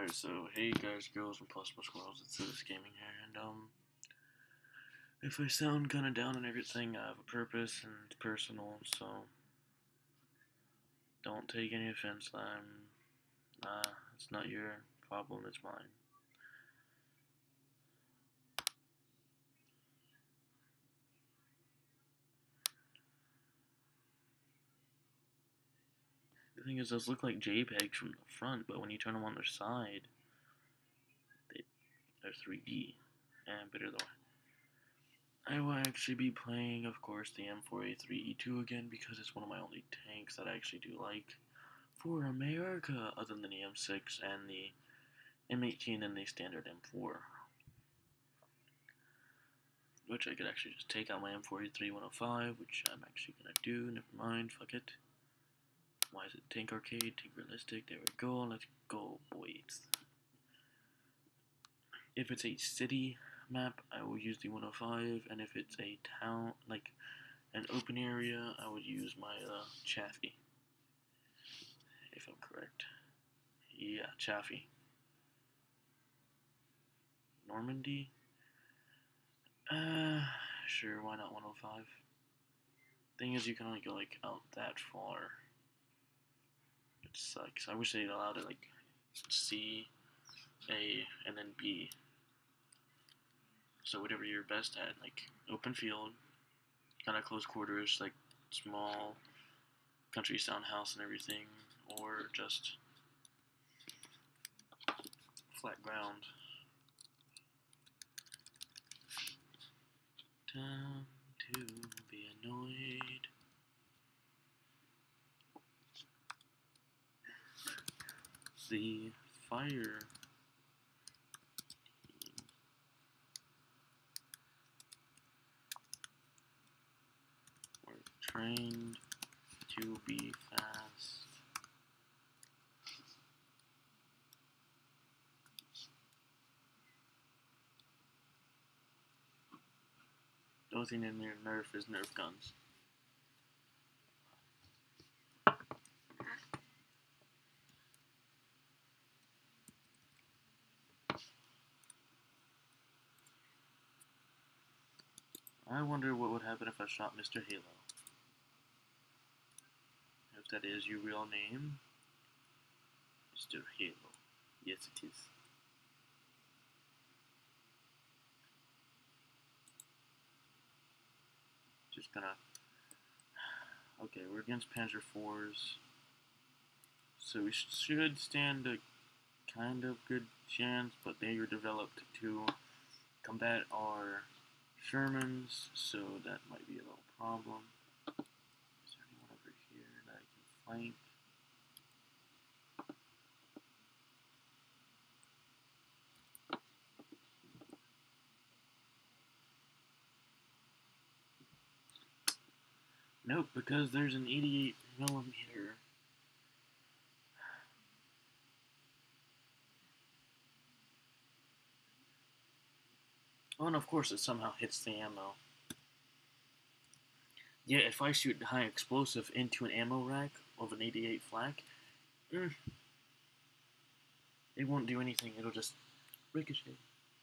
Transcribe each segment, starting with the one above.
Alright, so hey guys, girls, and possible squirrels, it's this gaming here, and if I sound kinda down and everything, I have a purpose and it's personal, so don't take any offense. It's not your problem, it's mine. The thing is, those look like JPEGs from the front, but when you turn them on their side, they're 3D, and better though. I will actually be playing, of course, the M4A3E2 again, because it's one of my only tanks that I actually do like for America, other than the M6 and the M18 and the standard M4. Which I could actually just take out my M4A3-105, which I'm actually gonna do, never mind, fuck it. Why is it Tank Arcade, Tank Realistic, there we go, let's go, boys. If it's a city map, I will use the 105, and if it's a town, like an open area, I would use my Chaffee. If I'm correct. Yeah, Chaffee. Normandy? Sure, why not 105? Thing is, you can only go, like, out that far. It sucks. I wish they allowed it, like, C, A, and then B. So whatever you're best at, like, open field, kind of close quarters, like, small country sound house and everything, or just flat ground. Time to be annoyed. The fire were trained to be fast. The only thing in their Nerf is Nerf guns. I wonder what would happen if I shot Mr. Halo. If that is your real name, Mr. Halo. Yes, it is. Just gonna... Okay, we're against Panzer IVs. So we should stand a kind of good chance, but they are developed to combat our Shermans, so that might be a little problem. Is there anyone over here that I can flank? Nope, because there's an 88mm. Oh, and of course it somehow hits the ammo. Yeah, if I shoot high explosive into an ammo rack of an 88 flak, it won't do anything, it'll just ricochet.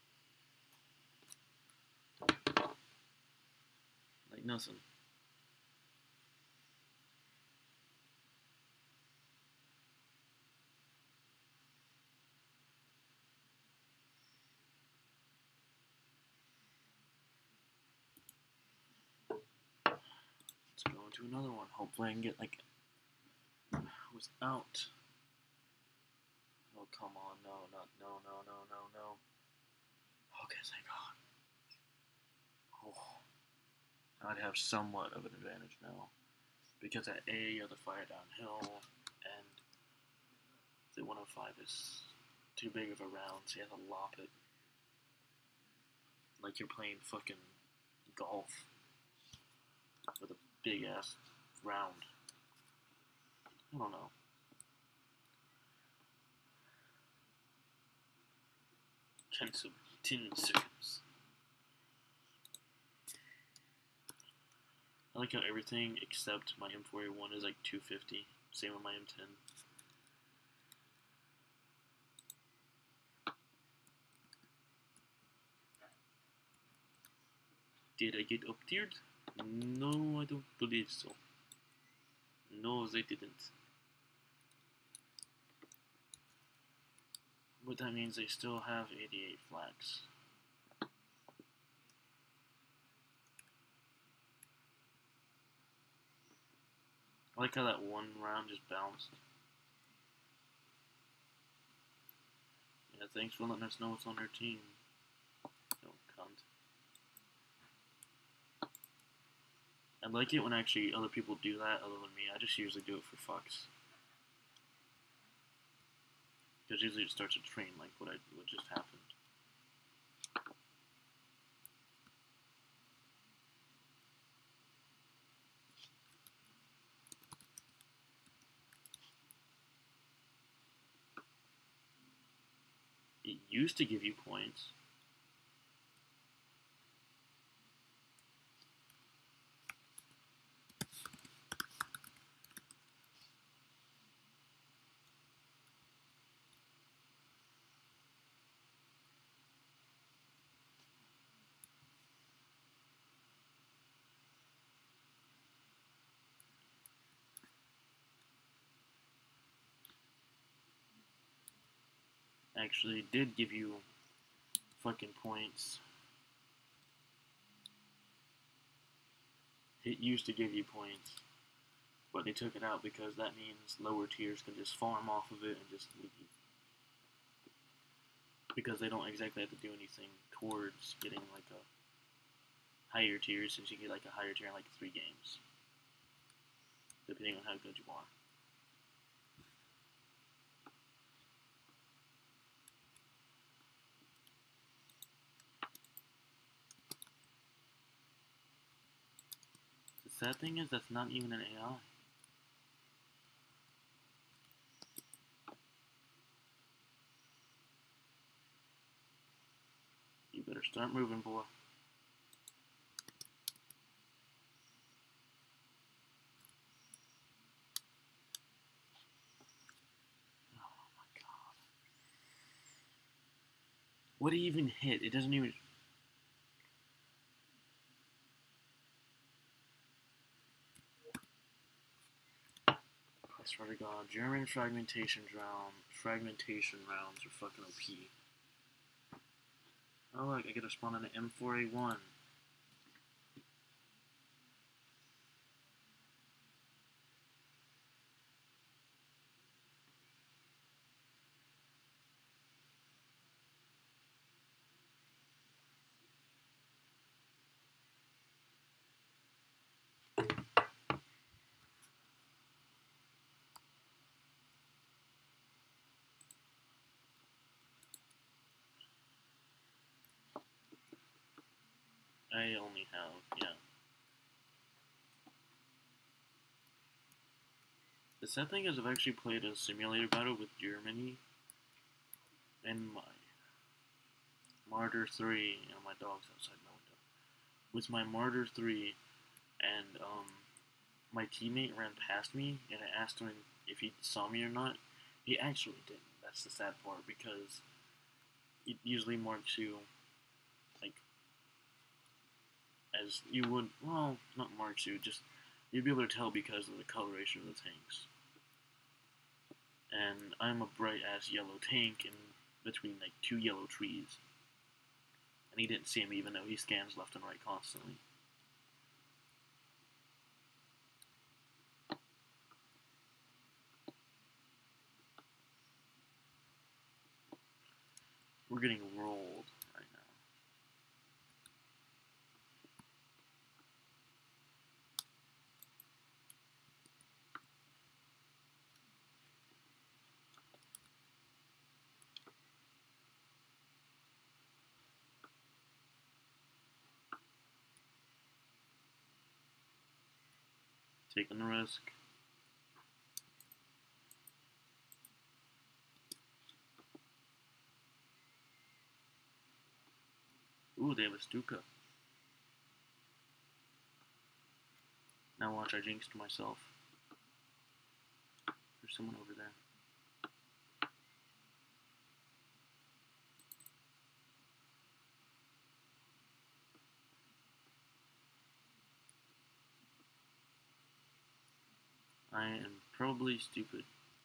Like nothing. Let's go into another one. Hopefully I can get like without. Oh come on, no. Okay, thank God. Oh, I'd have somewhat of an advantage now. Because at A you have to fire downhill, and the 105 is too big of a round, so you have to lop it. Like you're playing fucking golf with a big ass round. I don't know. 10 seconds. I like how everything except my M4A1 is like 250. Same with my M10. Did I get up-tiered? No, I don't believe so. No, they didn't. But that means they still have 88 flags. I like how that one round just bounced. Yeah, thanks for letting us know what's on our team. No cunt. I like it when actually other people do that other than me. I just usually do it for fucks. Because usually it starts a train like what just happened. It used to give you points. Actually, it did give you fucking points. It used to give you points. But they took it out because that means lower tiers can just farm off of it and just leave. Because they don't exactly have to do anything towards getting like a higher tier, since you get like a higher tier in like 3 games. Depending on how good you are. The sad thing is that's not even an AI. You better start moving, boy. Oh my god. What do you even hit? It doesn't even... I swear to god, German fragmentation rounds are fucking OP. Oh look, I get to spawn on an M4A1. I only have, yeah. The sad thing is I've actually played a simulator battle with Germany and my Martyr 3, and my dog's outside my window. With my Martyr 3, and my teammate ran past me, and I asked him if he saw me or not. He actually didn't. That's the sad part, because it usually marks you, like, as you would, well, not marks you, just, you'd be able to tell because of the coloration of the tanks. And I'm a bright-ass yellow tank in between, like, 2 yellow trees. And he didn't see him even though he scans left and right constantly. We're getting rolled right now. Taking the risk. Ooh, they have a Stuka. Now watch, I jinxed myself. There's someone over there. I am probably stupid.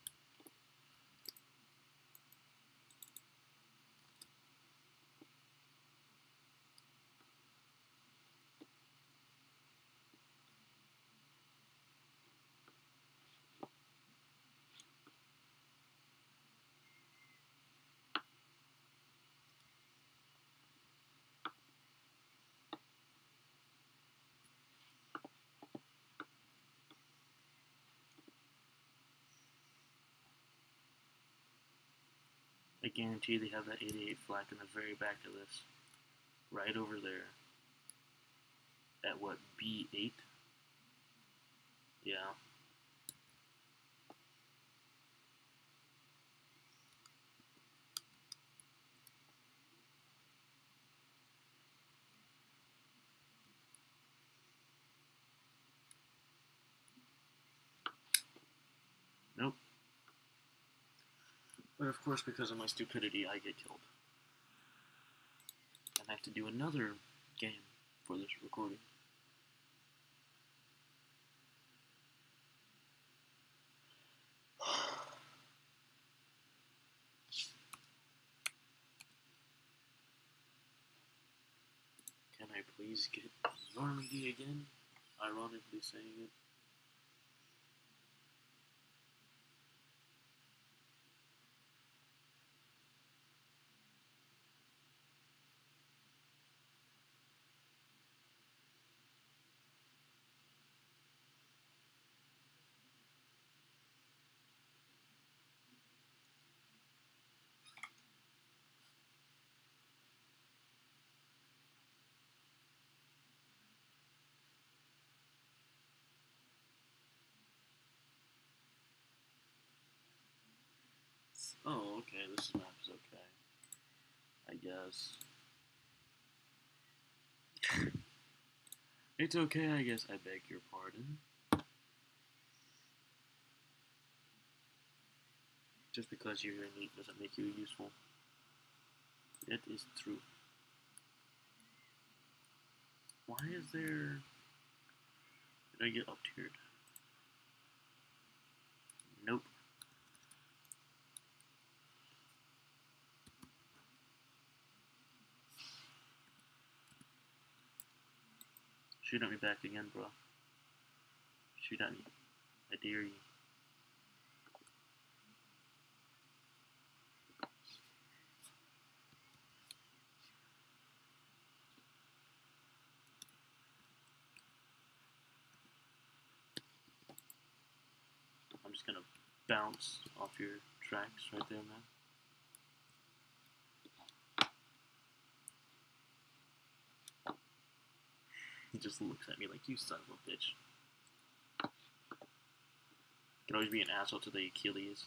I guarantee they have that 88 flak in the very back of this. Right over there. At what, B8? Yeah. Nope. But of course, because of my stupidity, I get killed. And I have to do another game for this recording. Can I please get Normandy again? Ironically saying it. Oh, okay, this map is okay. I guess. It's okay, I guess. I beg your pardon. Just because you're neat doesn't make you useful. It is true. Why is there... Did I get up-tiered? Nope. Shoot at me back again, bro. Shoot at me. I dare you. I'm just gonna bounce off your tracks right there, man. He just looks at me like, you son of a bitch. Can always be an asshole to the Achilles.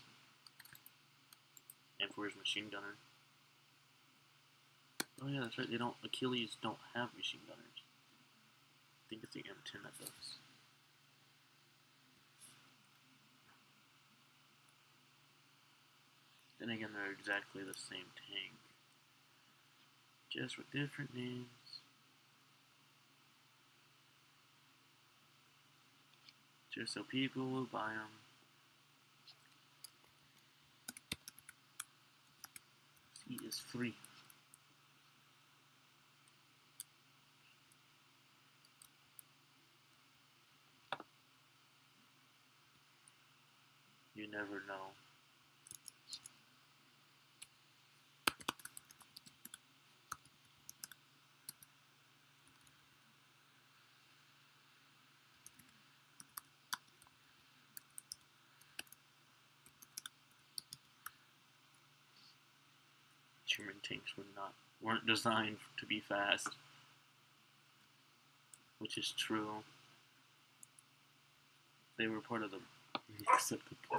And for his machine gunner. Oh yeah, that's right, Achilles don't have machine gunners. I think it's the M10 that does. Then again, they're exactly the same tank. Just with different names. Just so people will buy them. He is free. You never know. German tanks weren't designed to be fast, which is true. They were part of the acceptable.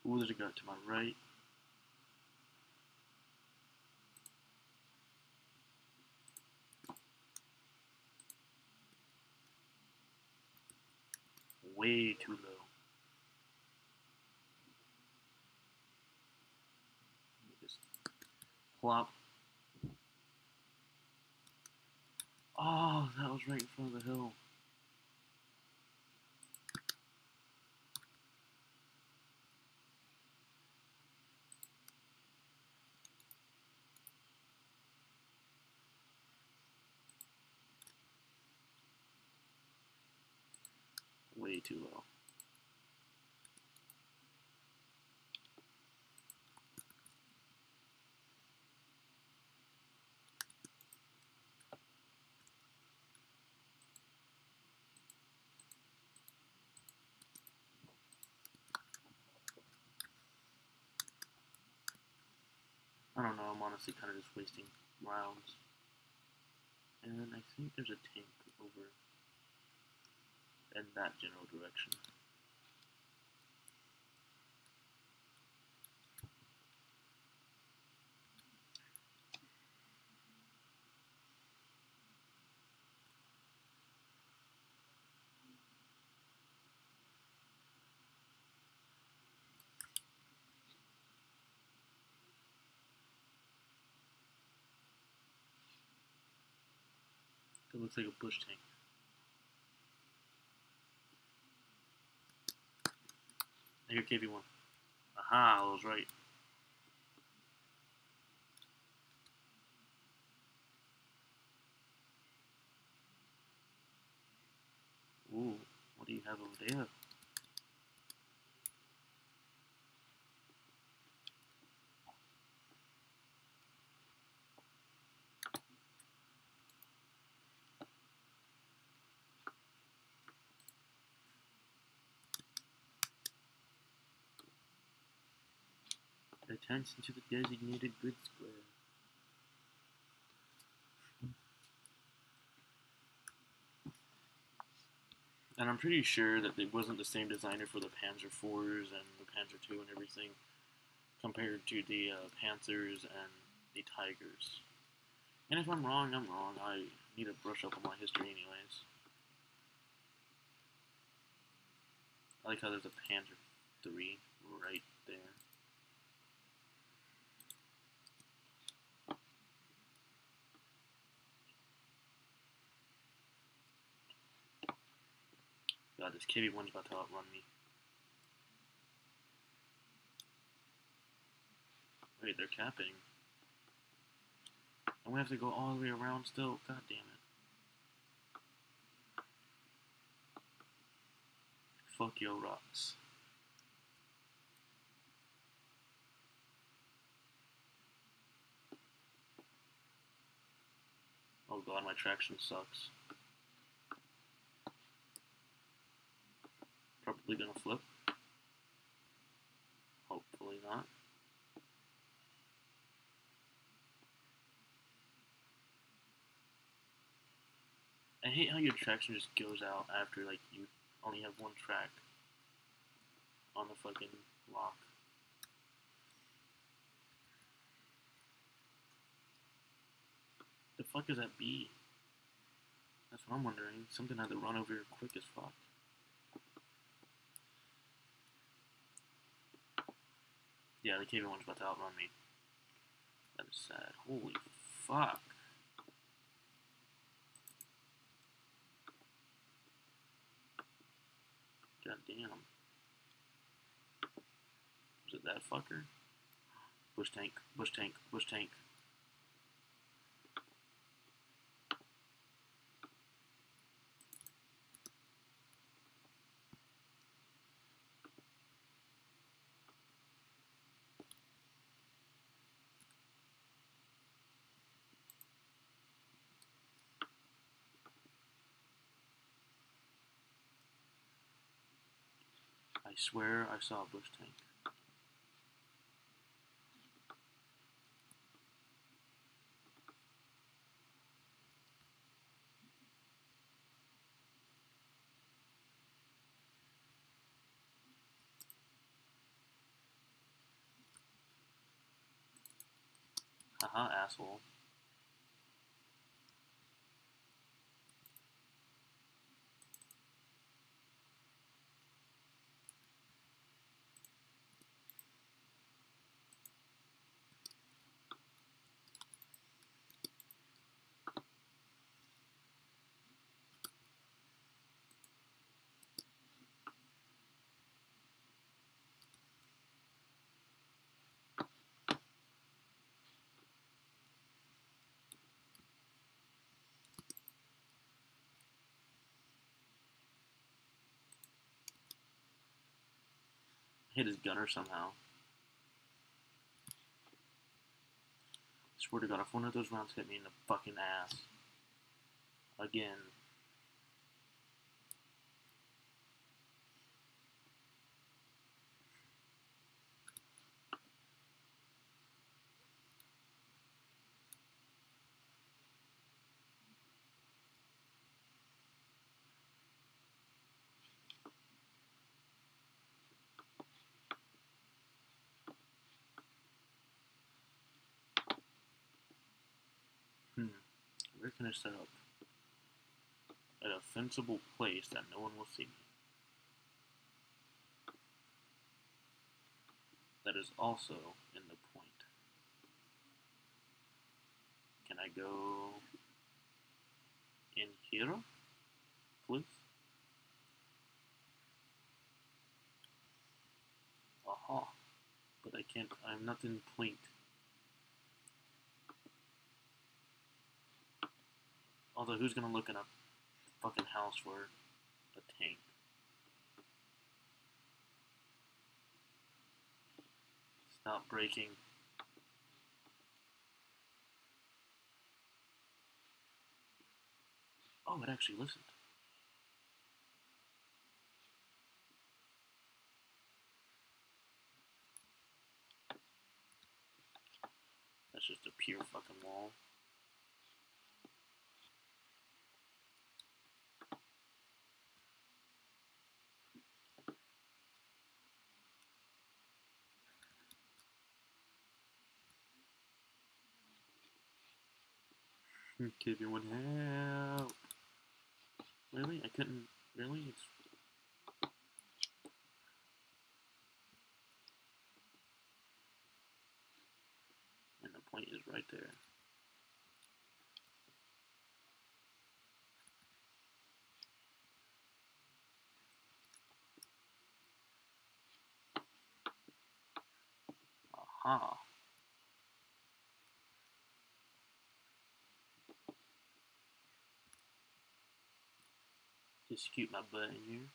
Ooh, there's a guy to my right. Way too low. Just plop. Oh, that was right in front of the hill. Way too low. I don't know, I'm honestly kind of just wasting rounds. And I think there's a tank over in that general direction. It looks like a bush tank. Here, KV1. Aha, I was right. Ooh, what do you have over there? Attention to the designated goods square. And I'm pretty sure that it wasn't the same designer for the Panzer IVs and the Panzer II and everything, compared to the Panthers and the Tigers. And if I'm wrong, I'm wrong. I need to brush up on my history anyways. I like how there's a Panzer III right there. God, this KV1's about to outrun me. Wait, they're capping. And we have to go all the way around still? God damn it. Fuck yo rocks. Oh god, my traction sucks. Probably gonna flip. Hopefully not. I hate how your traction just goes out after, like, you only have one track on the fucking lock. The fuck is that B? That's what I'm wondering. Something had to run over here quick as fuck. Yeah, the KV1's about to outrun me. That is sad. Holy fuck. God damn. Was it that fucker? Bush tank, bush tank, bush tank. I swear I saw a bush tank. Aha, asshole. Hit his gunner somehow. Swear to God, if one of those rounds hit me in the fucking ass again. Where can I set up an offensible place that no one will see me? That is also in the point. Can I go in here, please? Aha. But I can't, I'm not in point. Although, who's gonna look in a fucking house for a tank? Stop breaking. Oh, it actually listened. That's just a pure fucking wall. Okay, everyone help. Really? I couldn't. Really? It's. And the point is right there. Aha. Just scoot my butt in here.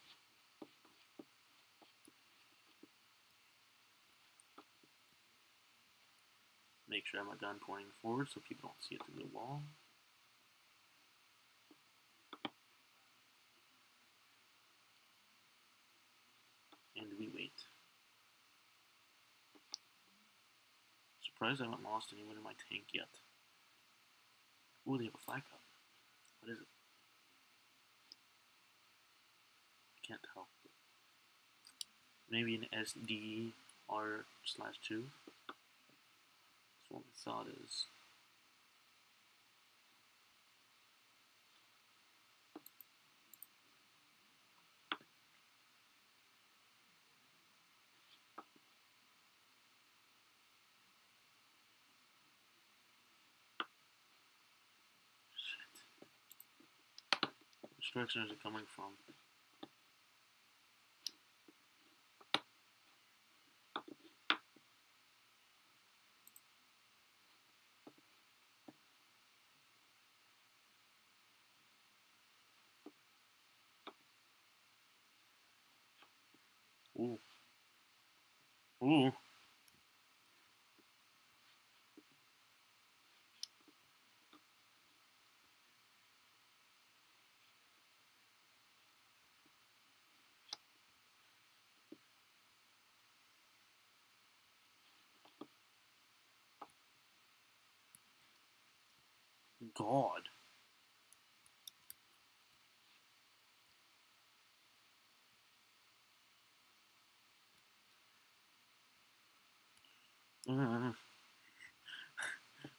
Make sure I have my gun pointing forward so people don't see it through the wall. And we wait. Surprised I haven't lost anyone in my tank yet. Ooh, they have a flag up. What is it? I can't tell. Maybe an SDR/2. That's what we thought is. Which direction is it coming from? Ooh. Ooh. God.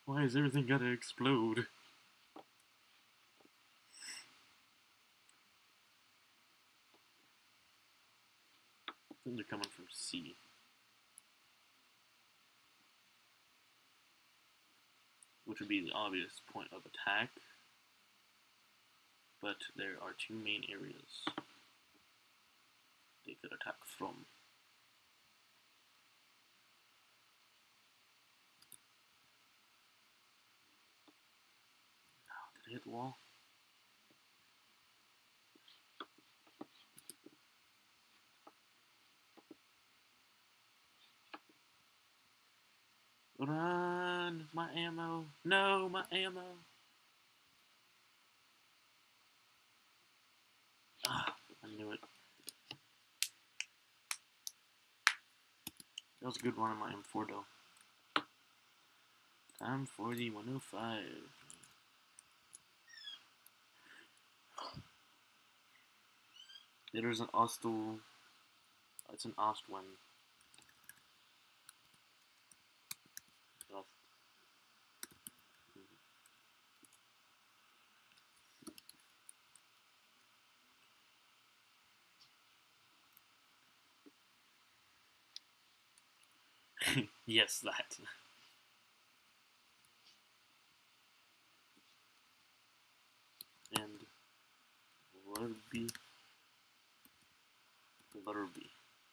Why is everything gotta explode? I think they're coming from C. Which would be the obvious point of attack. But there are two main areas they could attack from. Did I hit the wall? Run! My ammo! No, my ammo! Ah, I knew it. That was a good one on my M4 though. Time for the 105. There's an Ostel. It's an Ostwin. Yes, that. And letter B. Letter B.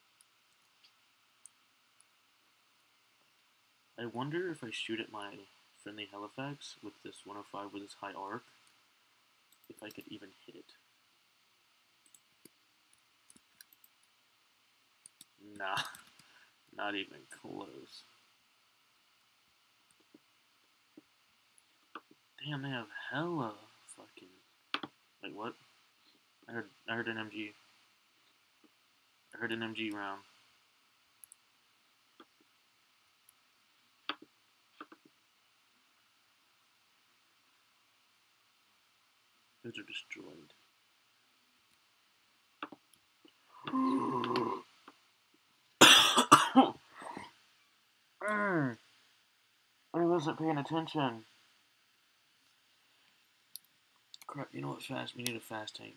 I wonder if I shoot at my friendly Halifax with this 105 with this high arc, if I could even hit it. Nah, not even close. Damn, they have hella fucking. Wait, what? I heard an MG. I heard an MG round. Those are destroyed. I wasn't paying attention. Crap, you know what, fast? We need a fast tank.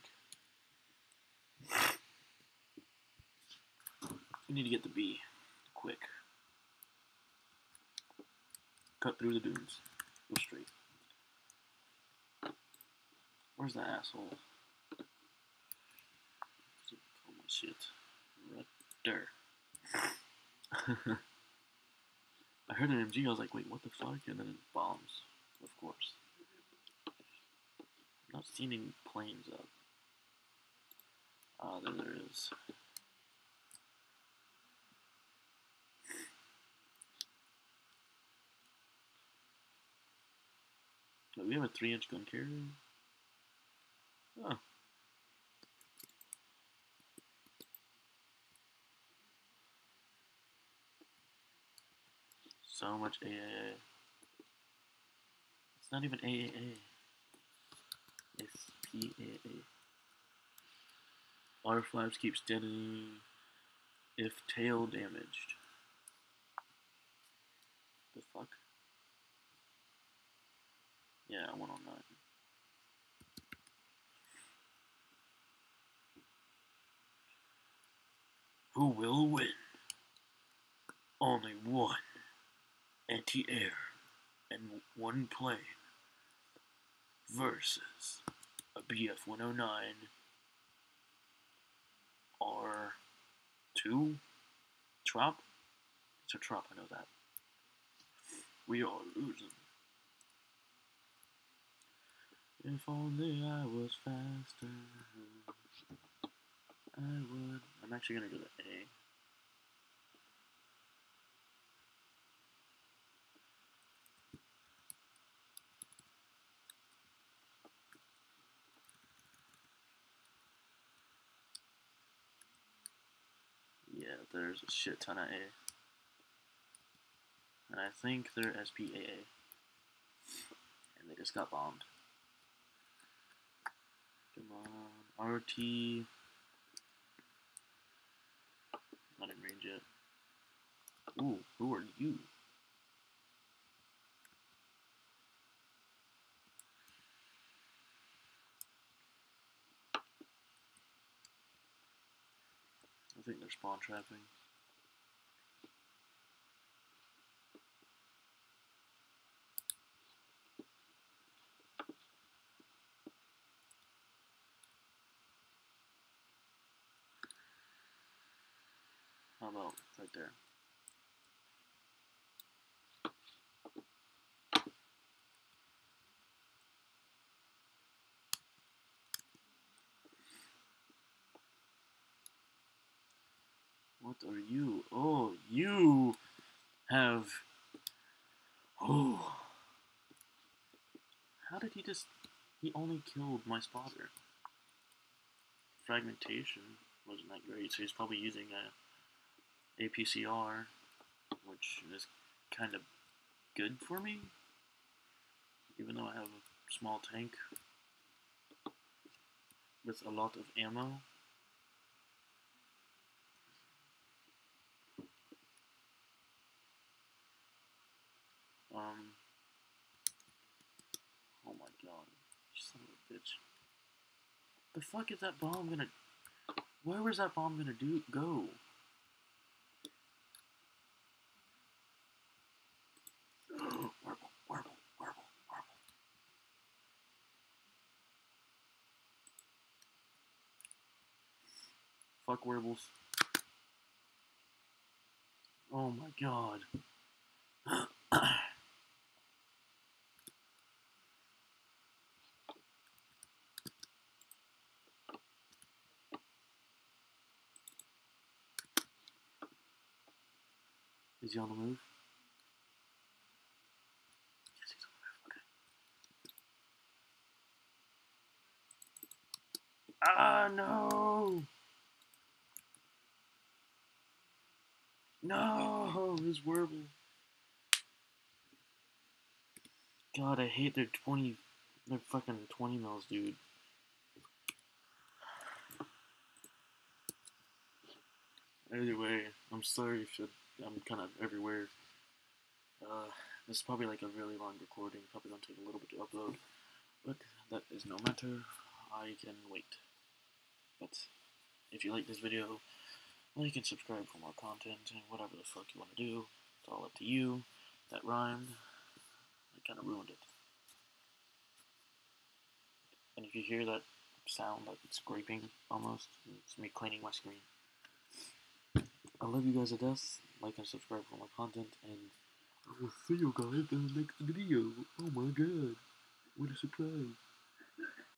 We need to get the B. Quick. Cut through the dunes. Go straight. Where's that asshole? Oh my shit. Right there. I heard an MG, I was like, wait, what the fuck? And then it bombs, of course. I'm not seeing any planes up. Ah, there is. Wait, we have a 3-inch gun carrier? Oh. So much AAA. It's not even AAA. It's PAA. Water flaps keep steady if tail damaged. The fuck? Yeah, 109. Who will win? Only one anti-air and one plane versus a BF-109 R2 Trop? It's a Trop, I know that. We are losing. If only I was faster, I would. I'm actually gonna go to A. Yeah, there's a shit ton of A. And I think they're SPAA. And they just got bombed. Come on, RT. Not in range yet. Ooh, who are you? think they're spawn trapping. How about right there? What are you? Oh, you have... Oh. How did he just... He only killed my spotter. Fragmentation wasn't that great, so he's probably using a APCR, which is kind of good for me, even though I have a small tank with a lot of ammo. Oh my god, you son of a bitch. The fuck is that bomb gonna... Where was that bomb gonna go? Wirbel, Wirbel, Wirbel, Wirbel. Fuck Wirbels. Oh my god. Is he on the move? Yes, he's on the move, okay. Ah, no! No! His Wirbel. God, I hate their fucking 20 mils, dude. Anyway, I'm sorry if I'm kind of everywhere. This is probably like a really long recording, probably gonna take a little bit to upload, but that is no matter, I can wait. But if you like this video, like and subscribe for more content, and whatever the fuck you want to do, it's all up to you. That rhymed, I kind of ruined it. And if you hear that sound, like it's scraping almost, it's me cleaning my screen. I love you guys to death, like and subscribe for more content, and I will see you guys in the next video. Oh my god, what a surprise.